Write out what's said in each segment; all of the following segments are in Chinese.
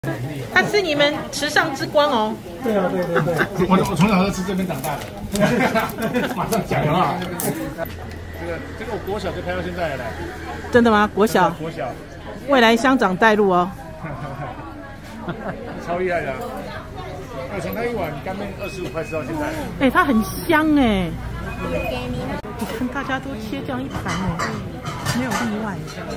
他是你们池上之光哦。 对啊，对。我从小就吃这边长大的，马上讲啊。这个我国小就开到现在了嘞。 真的吗？国小。 国小。 未来乡长带路哦。 超厉害的、啊。我从他一碗干面25块吃到现在。 哎、它很香哎。你看大家都切这样一盘哎，没有例外，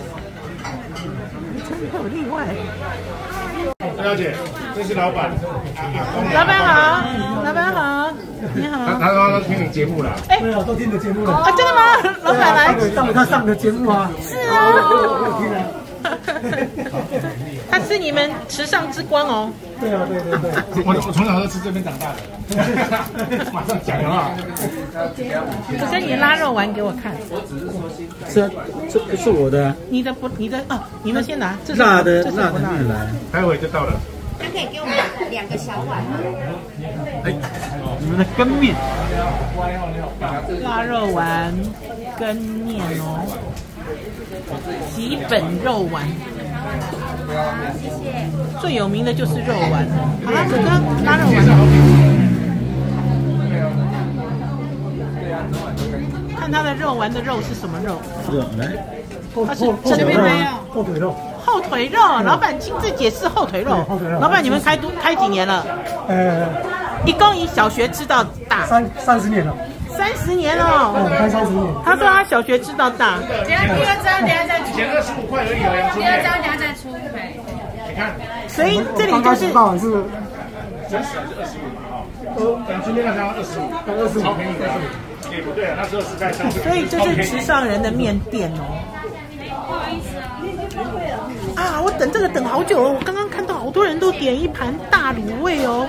真的有例外。 张小姐，这是老板。 老板好，老板好，你好。 他说他听你节目了。 哎， 对啊，都听你的节目了。 啊，真的吗？老板来。 他上的节目啊。 是啊。 我听了。 他是你们池上之光哦。 对啊，对。 我从小就吃这边长大的，马上讲啊。 可是你拉肉丸给我看。 是啊，这不是我的。 你的哦，你们先拿。 辣的面来， 待会就到了。 他可以给我们2个小碗吗？ 哎，你们的羹面。 腊肉丸、羹面哦，吉本肉丸。 谢谢。 最有名的就是肉丸。好了，哥哥，拉肉丸。看它的肉丸的肉是什么肉？ 来， 它是这边没有后腿肉。 后腿肉，老板亲自解释后腿肉。老板，你们开几年了？一共以小学吃到大。 30年了。 30年了。 开30年。 他说他小学吃到大。 第二张，等下再出。 以前25块而已哦， 第二张等下再出。 你看。 所以这里就是真实是25嘛哈。阳春面那张25，超便宜的。也不对啊，那时候是在上。 所以这是池上人的面店哦。啊，我等这个等好久哦！我刚刚看到好多人都点一盘大卤味哦。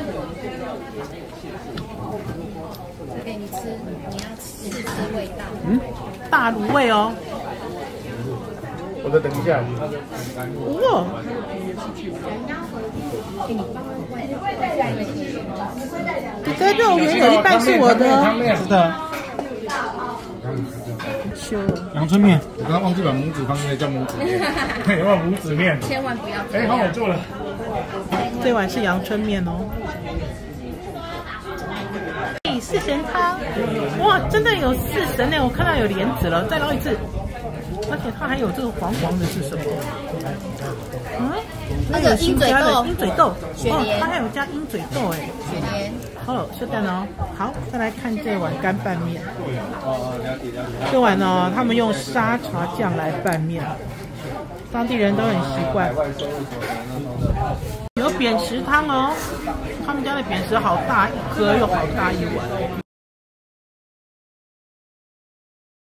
我给你吃，你要试味道。 大卤味哦。 我再等一下。 哇！哥哥肉圆有一半是我的哦。 是的。阳春面， 我刚刚忘记把母子放进来，叫母子面，有没有母子面？ 千万不要。 哎，好好做了。 这碗是阳春面哦。四神汤，哇，真的有四神呢！我看到有莲子了，再捞一次。而且它还有这个黄黄的是什么？ 那个鹰嘴豆。 鹰嘴豆。 雪莲。 它还有加鹰嘴豆哎。 雪莲。 哦，是的哦。好，再来看这碗干拌面。这碗呢，他们用沙茶酱来拌面，当地人都很习惯。有扁食汤哦，他们家的扁食好大一颗，又好大一碗。